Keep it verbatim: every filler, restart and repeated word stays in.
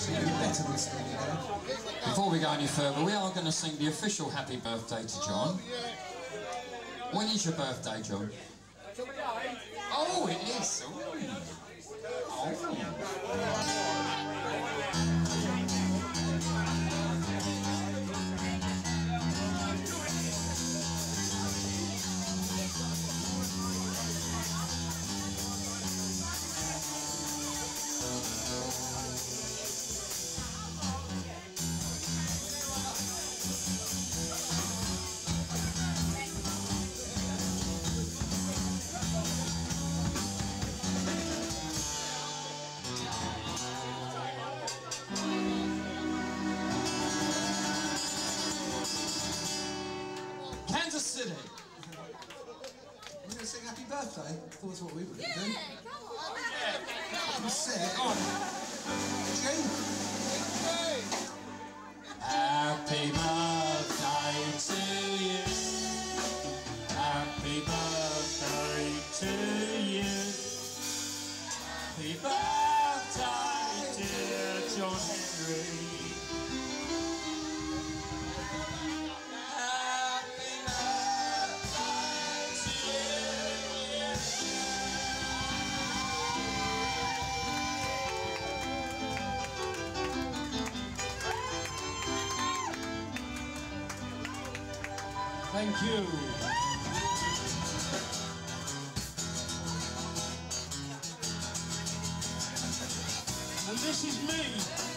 So you're better than Stevie now. Before we go any further, we are going to sing the official happy birthday to John. When is your birthday, John? Oh, it is. Oh. Oh. City. We're going to sing happy birthday? I thought that's what we were going to do. Yeah, come on. Come sit. Go on. Jane. Happy birthday to you. Happy birthday to you. Happy birthday, dear John Henry. Thank you. And this is me.